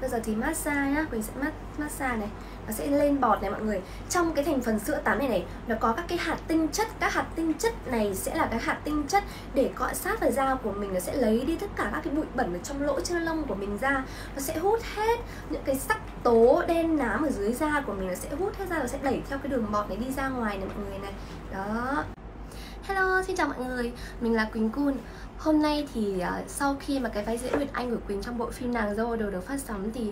Bây giờ thì massage nhá, Quỳnh sẽ massage này. Nó sẽ lên bọt này mọi người. Trong cái thành phần sữa tắm này nó có các cái hạt tinh chất. Các hạt tinh chất này sẽ là cái hạt tinh chất để cọ sát vào da của mình. Nó sẽ lấy đi tất cả các cái bụi bẩn ở trong lỗ chân lông của mình ra. Nó sẽ hút hết những cái sắc tố đen nám ở dưới da của mình. Nó sẽ hút hết ra, nó sẽ đẩy theo cái đường bọt này đi ra ngoài này mọi người này. Đó. Hello, xin chào mọi người, mình là Quỳnh Cun. Hôm nay thì sau khi mà cái vai diễn Nguyệt Anh của Quỳnh trong bộ phim Nàng Dâu được phát sóng thì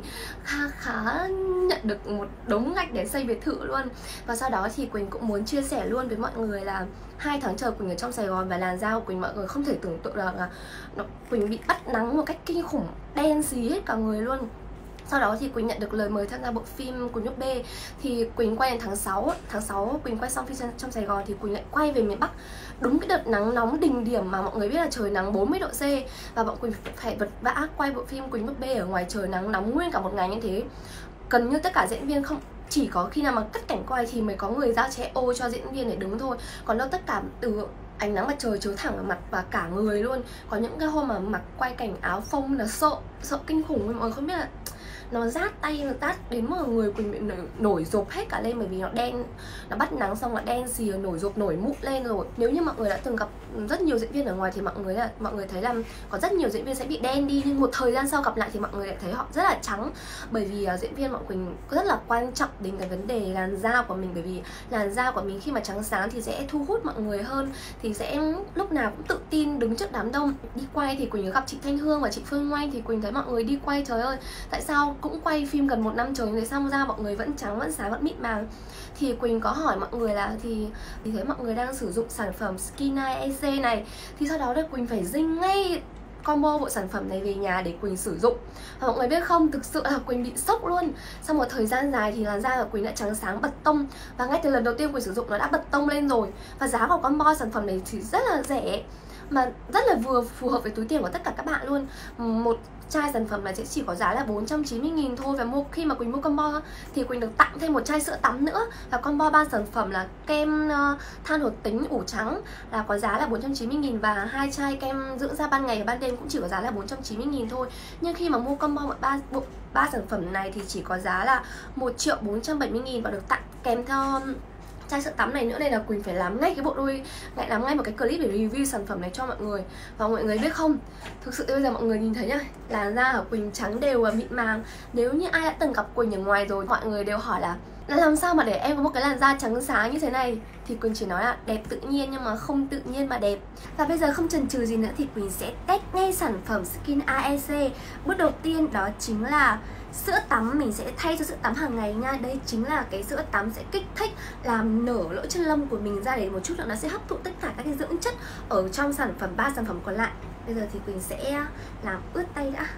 khá nhận được một đống gạch để xây biệt thự luôn. Và sau đó thì Quỳnh cũng muốn chia sẻ luôn với mọi người là 2 tháng trời Quỳnh ở trong Sài Gòn và làn da của Quỳnh mọi người không thể tưởng tượng được là Quỳnh bị bắt nắng một cách kinh khủng, đen xí hết cả người luôn. Sau đó thì Quỳnh nhận được lời mời tham gia bộ phim của Nhúc B. Thì Quỳnh quay đến tháng 6 Quỳnh quay xong phim trong Sài Gòn thì Quỳnh lại quay về miền Bắc. Đúng cái đợt nắng nóng đỉnh điểm mà mọi người biết là trời nắng 40 độ C. Và bọn Quỳnh phải vật vã quay bộ phim Quỳnh Nhúc B ở ngoài trời nắng nóng nguyên cả một ngày như thế. Gần như tất cả diễn viên không, chỉ có khi nào mà cắt cảnh quay thì mới có người ra che ô cho diễn viên để đứng thôi. Còn đâu tất cả từ ánh nắng mặt trời chiếu thẳng vào mặt và cả người luôn. Có những cái hôm mà mặc quay cảnh áo phông là sợ kinh khủng. Mọi người không biết là nó rát tay, nó rát đến mọi người Quỳnh bị nổi rộp hết cả lên. Bởi vì nó đen, nó bắt nắng xong là đen xì, nổi rộp, nổi mụn lên rồi. Nếu như mọi người đã từng gặp rất nhiều diễn viên ở ngoài thì mọi người thấy là có rất nhiều diễn viên sẽ bị đen đi. Nhưng một thời gian sau gặp lại thì mọi người lại thấy họ rất là trắng. Bởi vì diễn viên bọn Quỳnh rất là quan trọng đến cái vấn đề làn da của mình. Bởi vì làn da của mình khi mà trắng sáng thì sẽ thu hút mọi người hơn, thì sẽ lúc nào cũng tự tin đứng trước đám đông. Đi quay thì Quỳnh gặp chị Thanh Hương và chị Phương Oanh thì Quỳnh thấy mọi người đi quay, trời ơi, tại sao cũng quay phim gần 1 năm trời như thế xong ra mọi người vẫn trắng, vẫn sáng, vẫn mịn màng. Thì Quỳnh có hỏi mọi người là thì thấy mọi người đang sử dụng sản phẩm Skin EC này. Thì sau đó là Quỳnh phải dinh ngay combo bộ sản phẩm này về nhà để Quỳnh sử dụng. Và mọi người biết không, thực sự là Quỳnh bị sốc luôn. Sau một thời gian dài thì làn da của Quỳnh đã trắng sáng bật tông. Và ngay từ lần đầu tiên Quỳnh sử dụng nó đã bật tông lên rồi. Và giá của combo sản phẩm này thì rất là rẻ, mà rất là vừa phù hợp với túi tiền của tất cả các bạn luôn. Một chai sản phẩm này sẽ chỉ có giá là 490.000 thôi. Và khi mà Quỳnh mua combo thì Quỳnh được tặng thêm một chai sữa tắm nữa. Và combo 3 sản phẩm là kem than hoạt tính ủ trắng là có giá là 490.000. Và 2 chai kem dưỡng da ban ngày và ban đêm cũng chỉ có giá là 490.000 thôi. Nhưng khi mà mua combo 3 sản phẩm này thì chỉ có giá là 1.470.000 và được tặng kèm theo chai sữa tắm này nữa. Đây là Quỳnh phải làm ngay làm ngay một cái clip để review sản phẩm này cho mọi người. Và mọi người biết không, thực sự bây giờ mọi người nhìn thấy nhá, làn da của Quỳnh trắng đều và mịn màng. Nếu như ai đã từng gặp Quỳnh ở ngoài rồi, mọi người đều hỏi là làm sao mà để em có một cái làn da trắng sáng như thế này. Thì Quỳnh chỉ nói là đẹp tự nhiên nhưng mà không tự nhiên mà đẹp. Và bây giờ không chần chừ gì nữa thì Quỳnh sẽ test ngay sản phẩm Skin AEC. Bước đầu tiên đó chính là sữa tắm. Mình sẽ thay cho sữa tắm hàng ngày nha. Đây chính là cái sữa tắm sẽ kích thích làm nở lỗ chân lông của mình ra để một chút nữa nó sẽ hấp thụ tất cả các cái dưỡng chất ở trong sản phẩm 3 sản phẩm còn lại. Bây giờ thì Quỳnh sẽ làm ướt tay đã.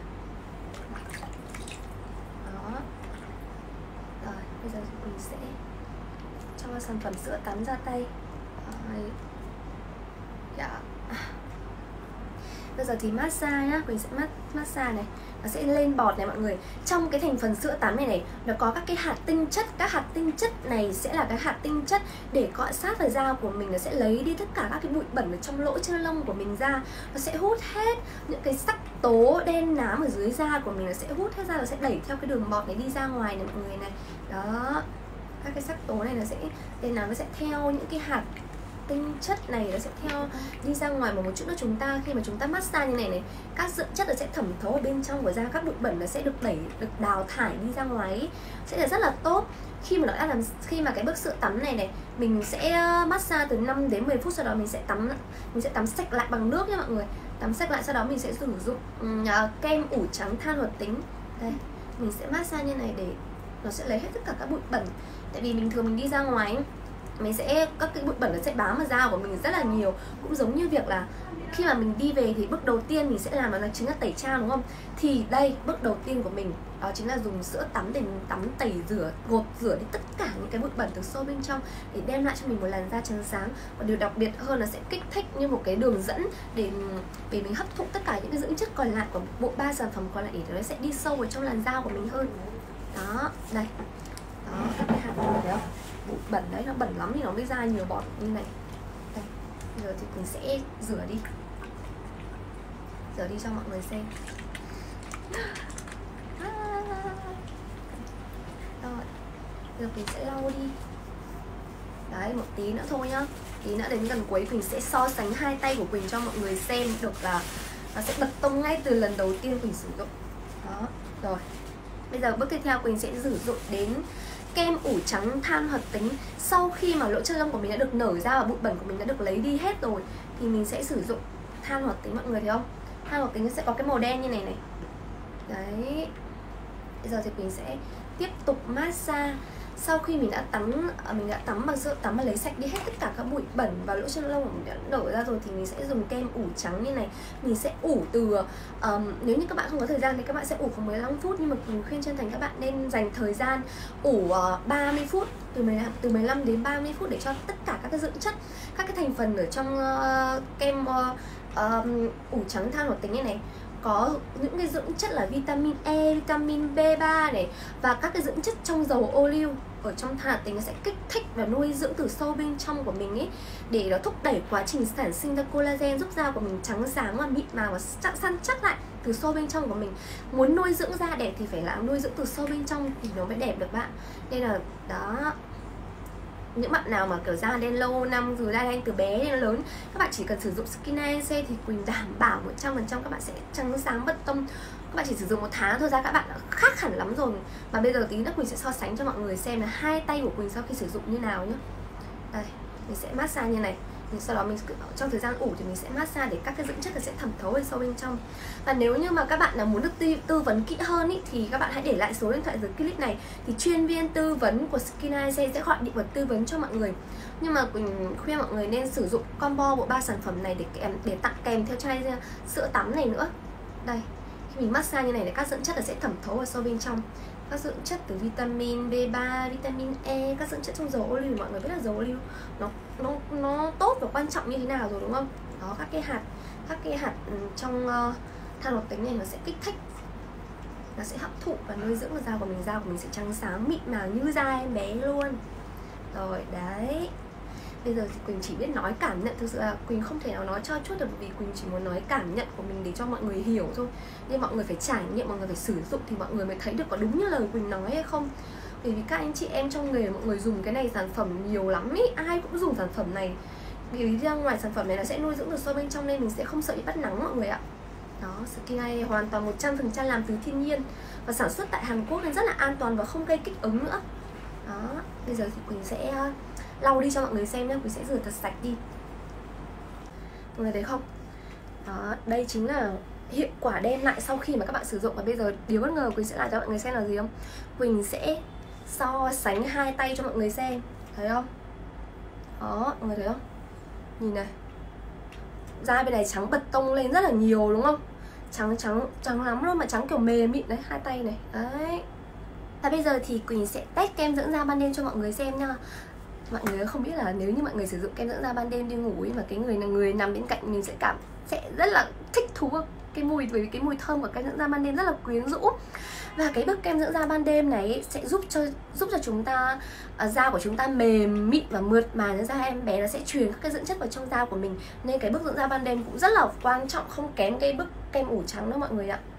Đó. Rồi, bây giờ thì Quỳnh sẽ cho sản phẩm sữa tắm ra tay. Rồi. Yeah. Bây giờ thì massage nhá, Quỳnh sẽ massage này. Nó sẽ lên bọt này mọi người. Trong cái thành phần sữa tắm này nó có các cái hạt tinh chất. Các hạt tinh chất này sẽ là cái hạt tinh chất để cọ sát vào da của mình. Nó sẽ lấy đi tất cả các cái bụi bẩn ở trong lỗ chân lông của mình ra. Nó sẽ hút hết những cái sắc tố đen nám ở dưới da của mình. Nó sẽ hút hết ra, nó sẽ đẩy theo cái đường bọt này đi ra ngoài này mọi người này. Đó. Các cái sắc tố này nó sẽ đen nám, nó sẽ theo những cái hạt tinh chất này nó sẽ theo đi ra ngoài. Mà một chút nữa khi mà chúng ta massage như này các dưỡng chất nó sẽ thẩm thấu ở bên trong của da, các bụi bẩn nó sẽ được đào thải đi ra ngoài sẽ là rất là tốt. Khi mà cái bước sữa tắm này mình sẽ massage từ 5 đến 10 phút, sau đó mình sẽ tắm sạch lại bằng nước nha mọi người. Tắm sạch lại, sau đó mình sẽ sử dụng kem ủ trắng than hoạt tính. Đây, mình sẽ massage như này để nó sẽ lấy hết tất cả các bụi bẩn. Tại vì bình thường mình đi ra ngoài các cái bụi bẩn nó sẽ bám vào da của mình rất là nhiều. Cũng giống như việc là khi mà mình đi về thì bước đầu tiên mình sẽ làm đó chính là tẩy trang, đúng không? Thì đây, bước đầu tiên của mình đó chính là dùng sữa tắm để tắm, tẩy rửa, gột rửa đi tất cả những cái bụi bẩn từ sâu bên trong để đem lại cho mình một làn da trắng sáng. Và điều đặc biệt hơn là sẽ kích thích như một cái đường dẫn để mình hấp thụ tất cả những cái dưỡng chất còn lại của bộ 3 sản phẩm còn lại để nó sẽ đi sâu vào trong làn da của mình hơn. Đó, đây. Đó, các cái hạt này thấy không? Bụi bẩn đấy, nó bẩn lắm thì nó mới ra nhiều bọt như này. Đây, bây giờ thì mình sẽ rửa đi cho mọi người xem. Bây giờ Quỳnh sẽ lau đi. Đấy, một tí nữa thôi nhá. Tí nữa đến gần cuối Quỳnh sẽ so sánh hai tay của Quỳnh cho mọi người xem được là nó sẽ bật tông ngay từ lần đầu tiên Quỳnh sử dụng. Đó, rồi. Bây giờ bước tiếp theo Quỳnh sẽ sử dụng đến kem ủ trắng than hoạt tính. Sau khi mà lỗ chân lông của mình đã được nở ra và bụi bẩn của mình đã được lấy đi hết rồi thì mình sẽ sử dụng than hoạt tính, mọi người thấy không? Than hoạt tính nó sẽ có cái màu đen như này này. Đấy. Bây giờ thì Quỳnh sẽ tiếp tục massage. Sau khi mình đã tắm bằng sữa tắm và lấy sạch đi hết tất cả các bụi bẩn và lỗ chân lông của mình đã nở ra rồi thì mình sẽ dùng kem ủ trắng như này. Mình sẽ ủ từ nếu như các bạn không có thời gian thì các bạn sẽ ủ khoảng 15 phút, nhưng mà mình khuyên chân thành các bạn nên dành thời gian ủ 30 phút, từ 15 đến 30 phút để cho tất cả các cái dưỡng chất, các cái thành phần ở trong kem ủ trắng than hoạt tính như này có những cái dưỡng chất là vitamin E, vitamin B3 này và các cái dưỡng chất trong dầu ô liu ở trong than hoạt tính nó sẽ kích thích và nuôi dưỡng từ sâu bên trong của mình ấy, để nó thúc đẩy quá trình sản sinh ra collagen, giúp da của mình trắng sáng và mịn màng và săn chắc lại từ sâu bên trong của mình. Muốn nuôi dưỡng da đẹp thì phải là nuôi dưỡng từ sâu bên trong thì nó mới đẹp được bạn. Nên là đó, những bạn nào mà kiểu da đen lâu năm rồi, da đen từ bé đến lớn, các bạn chỉ cần sử dụng Skin ANC thì Quỳnh đảm bảo 100% các bạn sẽ trắng sáng bất tông. Các bạn chỉ sử dụng 1 tháng thôi da các bạn đã khác hẳn lắm rồi. Và bây giờ tí nữa Quỳnh sẽ so sánh cho mọi người xem là hai tay của Quỳnh sau khi sử dụng như nào nhé. Đây, mình sẽ massage như này. Sau đó mình trong thời gian ủ thì mình sẽ massage để các cái dưỡng chất sẽ thẩm thấu ở sâu bên trong. Và nếu như mà các bạn nào muốn được tư vấn kỹ hơn ý, thì các bạn hãy để lại số điện thoại dưới clip này, thì chuyên viên tư vấn của Skin ANC sẽ gọi điện và tư vấn cho mọi người. Nhưng mà Quỳnh khuyên mọi người nên sử dụng combo bộ 3 sản phẩm này để tặng kèm theo chai sữa tắm này nữa. Đây, khi mình massage như này thì các dưỡng chất sẽ thẩm thấu vào sâu bên trong. Các dưỡng chất từ vitamin B3, vitamin E, các dưỡng chất trong dầu ô liu, mọi người biết là dầu ô liu nó tốt và quan trọng như thế nào rồi đúng không? Đó, các cái hạt trong than hoạt tính này nó sẽ kích thích, nó sẽ hấp thụ và nuôi dưỡng da của mình sẽ trắng sáng mịn màng như da em bé luôn. Rồi đấy. Bây giờ thì Quỳnh chỉ biết nói cảm nhận, thực sự là Quỳnh không thể nào nói cho chút được vì Quỳnh chỉ muốn nói cảm nhận của mình để cho mọi người hiểu thôi. Nên mọi người phải trải nghiệm, mọi người phải sử dụng thì mọi người mới thấy được có đúng như lời Quỳnh nói hay không. Bởi vì các anh chị em trong nghề mọi người dùng cái này sản phẩm nhiều lắm ý, ai cũng dùng sản phẩm này. Vì ra ngoài sản phẩm này nó sẽ nuôi dưỡng từ sâu bên trong nên mình sẽ không sợ bị bắt nắng mọi người ạ. Đó, Skin này hoàn toàn 100% làm từ thiên nhiên và sản xuất tại Hàn Quốc nên rất là an toàn và không gây kích ứng nữa. Đó, bây giờ thì Quỳnh sẽ lau đi cho mọi người xem nhé, Quỳnh sẽ rửa thật sạch đi. Mọi người thấy không? Đó, đây chính là hiệu quả đem lại sau khi mà các bạn sử dụng. Và bây giờ điều bất ngờ Quỳnh sẽ làm cho mọi người xem là gì không? Quỳnh sẽ so sánh hai tay cho mọi người xem. Thấy không? Đó, mọi người thấy không? Nhìn này, da bên này trắng bật tông lên rất là nhiều đúng không? Trắng lắm luôn, mà trắng kiểu mềm mịn đấy, hai tay này. Đấy. Và bây giờ thì Quỳnh sẽ test kem dưỡng da ban đêm cho mọi người xem nha. Mọi người không biết là nếu như mọi người sử dụng kem dưỡng da ban đêm đi ngủ ấy, mà cái người nằm bên cạnh mình sẽ rất là thích thú cái mùi, bởi vì cái mùi thơm của kem dưỡng da ban đêm rất là quyến rũ. Và cái bước kem dưỡng da ban đêm này sẽ giúp cho chúng ta da của chúng ta mềm mịn và mượt mà như da em bé, nó sẽ truyền các cái dưỡng chất vào trong da của mình. Nên cái bước dưỡng da ban đêm cũng rất là quan trọng, không kém cái bước kem ủ trắng đâu mọi người ạ.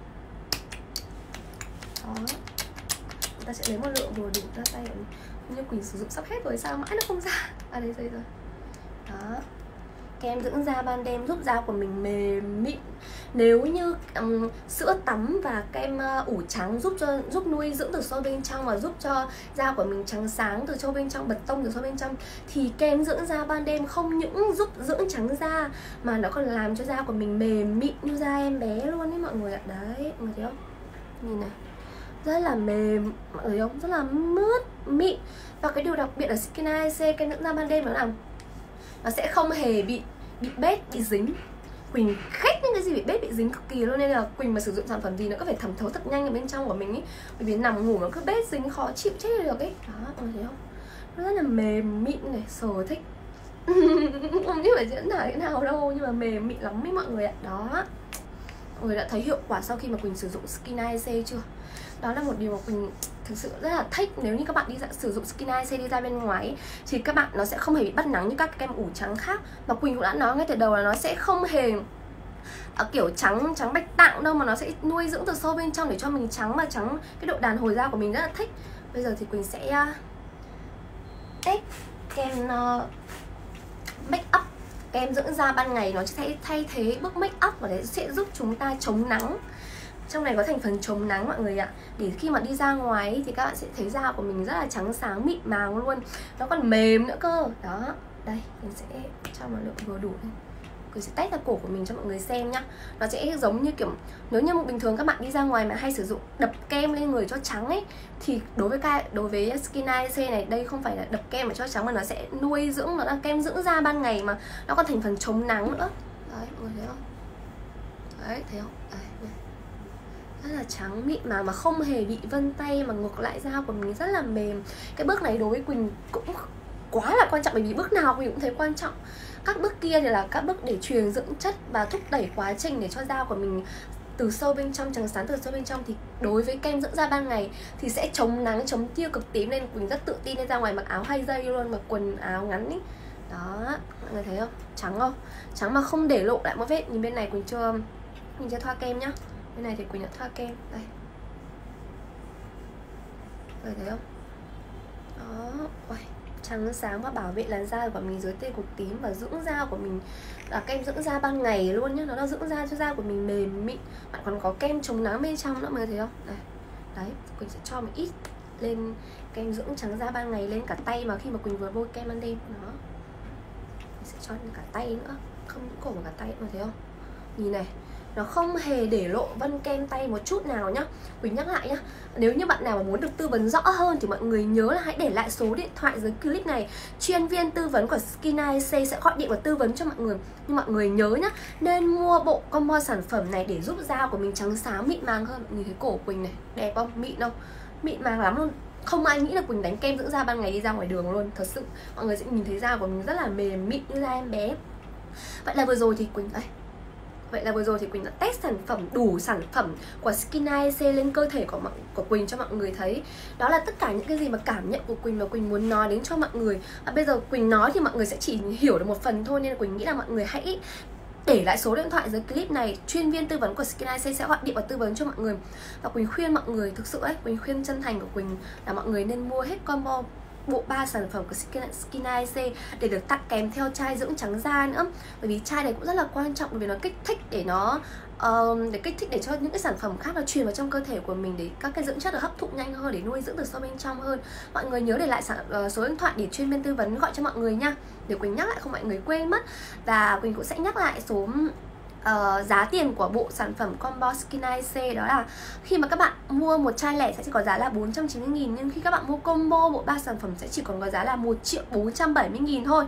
Đó. Chúng ta sẽ lấy một lượng vừa đủ ra tay. Như Quỳnh sử dụng sắp hết rồi sao mãi nó không ra. À đây rồi. Đó. Kem dưỡng da ban đêm giúp da của mình mềm mịn. Nếu như sữa tắm và kem ủ trắng giúp nuôi dưỡng từ sâu bên trong và giúp cho da của mình trắng sáng từ sâu bên trong, bật tông từ sâu bên trong, thì kem dưỡng da ban đêm không những giúp dưỡng trắng da mà nó còn làm cho da của mình mềm mịn như da em bé luôn ấy mọi người ạ. Đấy, mọi người thấy không? Nhìn này, rất là mềm, mọi người thấy không? Rất là mướt, mịn. Và cái điều đặc biệt ở Skin ANC kem dưỡng da ban đêm nó sẽ không hề bị bết, bị dính. Quỳnh ghét những cái gì bị bết, bị dính cực kỳ luôn. Nên là Quỳnh mà sử dụng sản phẩm gì nó có phải thẩm thấu thật nhanh ở bên trong của mình ý. Bởi vì nằm ngủ nó cứ bết dính khó chịu chết được ấy. Đó, mọi người thấy không? Nó rất là mềm mịn này, sờ thích. Không biết phải diễn tả thế nào đâu, nhưng mà mềm mịn lắm ấy mọi người ạ. Đó, mọi người đã thấy hiệu quả sau khi mà Quỳnh sử dụng Skin ANC chưa? Đó là một điều mà Quỳnh thực sự rất là thích. Nếu như các bạn sử dụng Skin ANC đi ra bên ngoài ấy, thì các bạn nó sẽ không hề bị bắt nắng như các kem ủ trắng khác. Và Quỳnh cũng đã nói ngay từ đầu là nó sẽ không hề kiểu trắng bạch tạng đâu, mà nó sẽ nuôi dưỡng từ sâu bên trong để cho mình trắng, mà trắng cái độ đàn hồi da của mình rất là thích. Bây giờ thì Quỳnh sẽ test kem make up, kem dưỡng da ban ngày nó sẽ thay thế bước make up và đấy sẽ giúp chúng ta chống nắng. Trong này có thành phần chống nắng mọi người ạ. Để khi mà đi ra ngoài ấy, thì các bạn sẽ thấy da của mình rất là trắng sáng mịn màng luôn. Nó còn mềm nữa cơ. Đó, đây, mình sẽ cho một lượng vừa đủ đây. Mình sẽ test ra cổ của mình cho mọi người xem nhá. Nó sẽ giống như kiểu, nếu như bình thường các bạn đi ra ngoài mà hay sử dụng đập kem lên người cho trắng ấy, thì đối với Skin AEC này, đây không phải là đập kem mà cho trắng, mà nó sẽ nuôi dưỡng, nó là kem dưỡng da ban ngày mà nó còn thành phần chống nắng nữa. Đấy, mọi người thấy không? Đấy, thấy không? Đấy, đây. Rất là trắng mịn mà không hề bị vân tay, mà ngược lại da của mình rất là mềm. Cái bước này đối với Quỳnh cũng quá là quan trọng, bởi vì bước nào Quỳnh cũng thấy quan trọng. Các bước kia thì là các bước để truyền dưỡng chất và thúc đẩy quá trình để cho da của mình từ sâu bên trong, trắng sáng từ sâu bên trong. Thì đối với kem dưỡng da ban ngày thì sẽ chống nắng, chống tia cực tím, nên Quỳnh rất tự tin đi ra ngoài mặc áo hay dây luôn, mặc quần áo ngắn ý. Đó, mọi người thấy không? Trắng không? Trắng mà không để lộ lại một vết. Nhìn bên này Quỳnh chưa thoa kem nhá. Bên này thì Quỳnh đã thoa kem. Đây, mọi người thấy không? Đó, ôi, trắng sáng và bảo vệ làn da của mình dưới tia cực tím, và dưỡng da của mình là kem dưỡng da ban ngày luôn nhá. Nó là dưỡng da cho da của mình mềm mịn. Bạn còn có kem chống nắng bên trong nữa, mọi người thấy không? Đây. Đấy, Quỳnh sẽ cho một ít lên kem dưỡng trắng da ban ngày lên cả tay mà khi mà Quỳnh vừa bôi kem ban đêm. Đó, Quỳnh sẽ cho lên cả tay nữa, không những cổ mà cả tay, mọi người thấy không? Nhìn này, nó không hề để lộ vân kem tay một chút nào nhá. Quỳnh nhắc lại nhá, nếu như bạn nào mà muốn được tư vấn rõ hơn thì mọi người nhớ là hãy để lại số điện thoại dưới clip này. Chuyên viên tư vấn của Skin AEC sẽ gọi điện và tư vấn cho mọi người. Nhưng mọi người nhớ nhá, nên mua bộ combo sản phẩm này để giúp da của mình trắng sáng mịn màng hơn. Nhìn thấy cổ Quỳnh này, đẹp không? Mịn không? Mịn màng lắm luôn. Không ai nghĩ là Quỳnh đánh kem dưỡng da ban ngày đi ra ngoài đường luôn. Thật sự, mọi người sẽ nhìn thấy da của mình rất là mềm mịn như da em bé. Vậy là vừa rồi thì Quỳnh đã test đủ sản phẩm của Skin AEC lên cơ thể của Quỳnh cho mọi người thấy. Đó là tất cả những cái gì mà cảm nhận của Quỳnh và Quỳnh muốn nói đến cho mọi người. Và bây giờ Quỳnh nói thì mọi người sẽ chỉ hiểu được một phần thôi, nên là Quỳnh nghĩ là mọi người hãy để lại số điện thoại dưới clip này. Chuyên viên tư vấn của Skin AEC sẽ gọi điện và tư vấn cho mọi người. Và Quỳnh khuyên mọi người, thực sự ấy, Quỳnh khuyên chân thành của Quỳnh là mọi người nên mua hết combo bộ 3 sản phẩm của Skin AEC để được tặng kèm theo chai dưỡng trắng da nữa. Bởi vì chai này cũng rất là quan trọng, bởi vì nó kích thích để cho những cái sản phẩm khác nó truyền vào trong cơ thể của mình, để các cái dưỡng chất được hấp thụ nhanh hơn, để nuôi dưỡng từ sâu bên trong hơn. Mọi người nhớ để lại số điện thoại để chuyên viên tư vấn gọi cho mọi người nha. Để Quỳnh nhắc lại không mọi người quên mất. Và Quỳnh cũng sẽ nhắc lại số giá tiền của bộ sản phẩm combo Skin AEC. Đó là khi mà các bạn mua một chai lẻ sẽ chỉ có giá là 490.000, nhưng khi các bạn mua combo bộ 3 sản phẩm sẽ chỉ còn có giá là 1.470.000 thôi.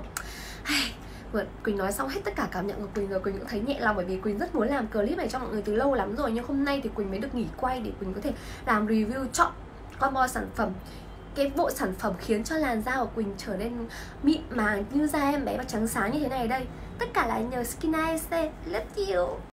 Quỳnh nói xong hết tất cả cảm nhận của Quỳnh rồi. Quỳnh cũng thấy nhẹ lòng, bởi vì Quỳnh rất muốn làm clip này cho mọi người từ lâu lắm rồi, nhưng hôm nay thì Quỳnh mới được nghỉ quay để Quỳnh có thể làm review chọn combo sản phẩm. Cái bộ sản phẩm khiến cho làn da của Quỳnh trở nên mịn màng như da em bé và trắng sáng như thế này đây. Tất cả là nhờ Skin AEC. Love you.